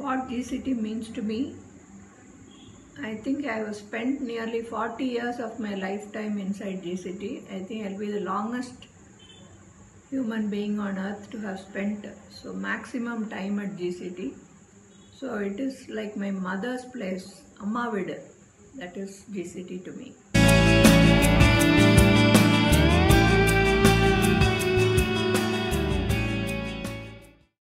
What GCT means to me, I think I have spent nearly 40 years of my lifetime inside GCT. I think I'll be the longest human being on earth to have spent so maximum time at GCT. So it is like my mother's place, Amma Vida. That is GCT to me.